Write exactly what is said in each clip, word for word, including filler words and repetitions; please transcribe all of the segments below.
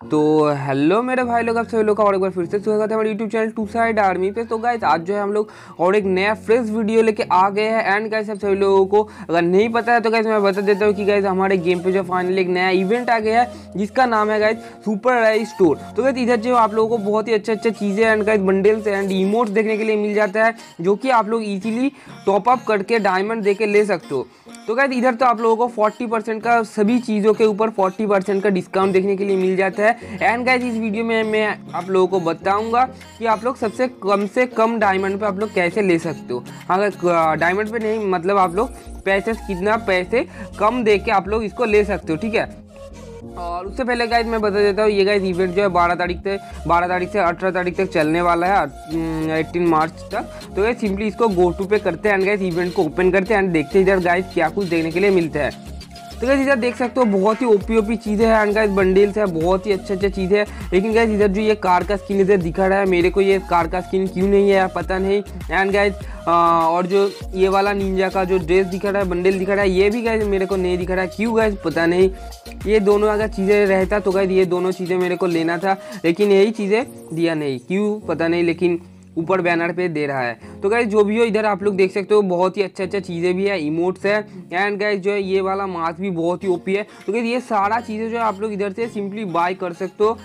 तो हेलो मेरे भाई लोग, आप सभी लोग का और एक बार फिर से स्वागत है हमारे YouTube channel two side army पे। तो गाइस आज जो है हम लोग और एक नया फ्रेश वीडियो लेके आ गए हैं। एंड गाइस आप सभी लोगों को अगर नहीं पता है तो गाइस मैं बता देता हूँ कि गाइस हमारे गेम पे जो फाइनली एक नया इवेंट आ गया है जिसका नाम है गाइस सुपर राइज स्टोर। तो गाइस इधर जो आप लोगों को बहुत ही अच्छे अच्छे चीज़ें and guys bundles and emotes देखने के लिए मिल जाता है जो कि आप लोग इजीली टॉप अप करके डायमंड दे के ले सकते हो। तो गाइस इधर तो आप लोगों को चालीस परसेंट का सभी चीज़ों के ऊपर चालीस परसेंट का डिस्काउंट देखने के लिए मिल जाता है। एंड गाइस इस वीडियो में मैं आप लोगों को बताऊंगा कि आप लोग सबसे कम से कम डायमंड पे आप लोग कैसे ले सकते हो। अगर डायमंड पे नहीं मतलब आप लोग पैसे कितना पैसे कम दे के आप लोग इसको ले सकते हो, ठीक है। और उससे पहले गाइस मैं बता देता हूँ ये गाइस इवेंट जो है बारह तारीख से बारह तारीख से अठारह तारीख तक चलने वाला है, अठारह मार्च तक। तो गाइस सिंपली इसको गो टू पे करते हैं एंड गाइस इवेंट को ओपन करते हैं एंड देखते हैं इधर गाइस क्या कुछ देखने के लिए मिलता है। तो गाइस इधर देख सकते हो बहुत ही ओपी ओपी चीज़ें हैं एंड गाइस बंडल्स है, बहुत ही अच्छे अच्छे चीज़ें हैं। लेकिन गाइस इधर जो ये कार का स्किन इधर दिखा रहा है, मेरे को ये कार का स्किन क्यों नहीं है पता नहीं। एंड गाइस और जो ये वाला निंजा का जो ड्रेस दिखा रहा है, बंडल दिखा रहा है, ये भी गाइस मेरे को नहीं दिखा रहा है, क्यों गाइस पता नहीं। ये दोनों अगर चीज़ें रहता तो गाइस ये दोनों चीज़ें मेरे को लेना था, लेकिन यही चीज़ें दिया नहीं, क्यों पता नहीं, लेकिन ऊपर बैनर पे दे रहा है। तो गाइस जो भी हो इधर आप लोग देख सकते हो बहुत ही अच्छा अच्छा चीज़ें भी है, इमोट्स है एंड गाइस जो है ये वाला मास्क भी बहुत ही ओपी है। तो गाइस ये सारा चीज़ें जो है आप लोग इधर से सिंपली बाय कर सकते हो।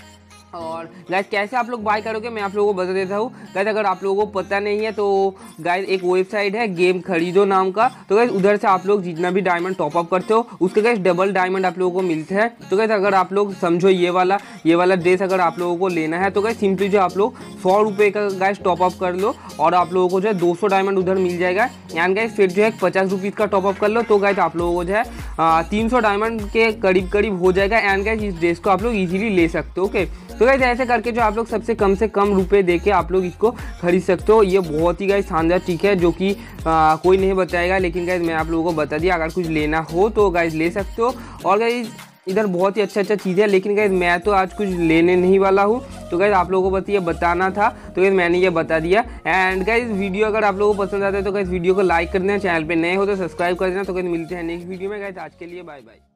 और गाइस कैसे आप लोग बाय करोगे मैं आप लोगों को बता देता हूँ। गाइस अगर आप लोगों को पता नहीं है तो गाइस एक वेबसाइट है गेम खरीदो नाम का। तो गाइस उधर से आप लोग जितना भी डायमंड टॉप अप करते हो उसके गाइस डबल डायमंड आप लोगों को मिलते हैं। तो गाइस अगर आप लोग समझो ये वाला ये वाला ड्रेस अगर आप लोगों को लेना है तो गाइस सिंपली जो आप लोग सौ रुपये का गाइस टॉप अप कर लो और आप लोगों को जो है दो सौ डायमंड उधर मिल जाएगा। एंड गाइस फिर जो है पचास रुपीज़ का टॉप अप कर लो तो गाइस आप लोगों को जो है तीन सौ डायमंड के करीब करीब हो जाएगा। एंड गाइस इस ड्रेस को आप लोग ईजिली ले सकते हो, ओके। तो गाइस ऐसे करके जो आप लोग सबसे कम से कम रुपए देके आप लोग इसको खरीद सकते हो। ये बहुत ही गाइस शानदार चीज़ है जो कि आ, कोई नहीं बताएगा, लेकिन गाइस मैं आप लोगों को बता दिया। अगर कुछ लेना हो तो गाइस ले सकते हो। और गाइस इधर बहुत ही अच्छा अच्छा चीज़ है, लेकिन गाइस मैं तो आज कुछ लेने नहीं वाला हूँ। तो गाइस आप लोगों को बस ये बताना था तो गाइस मैंने ये बता दिया। एंड गाइस वीडियो अगर आप लोगों को पसंद आता है तो गाइस वीडियो को लाइक कर देना, चैनल पे नए हो तो सब्सक्राइब कर देना। तो गाइस मिलते हैं नेक्स्ट वीडियो में। गाइस आज के लिए बाय बाय।